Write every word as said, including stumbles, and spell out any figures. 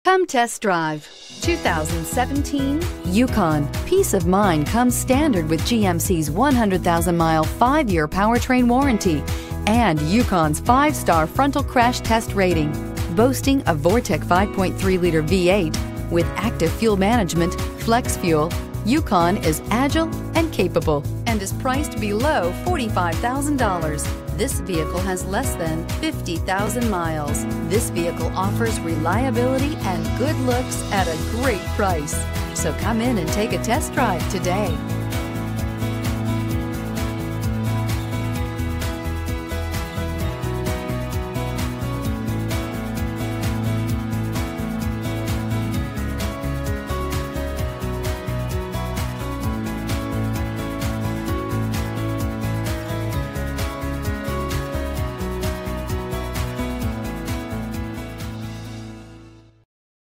Come test drive two thousand seventeen Yukon. Peace of mind comes standard with G M C's one hundred thousand mile five-year powertrain warranty and Yukon's five-star frontal crash test rating. Boasting a Vortec five point three liter V eight with active fuel management, flex fuel, Yukon is agile and capable and is priced below forty-five thousand dollars. This vehicle has less than fifty thousand miles. This vehicle offers reliability and good looks at a great price. So come in and take a test drive today.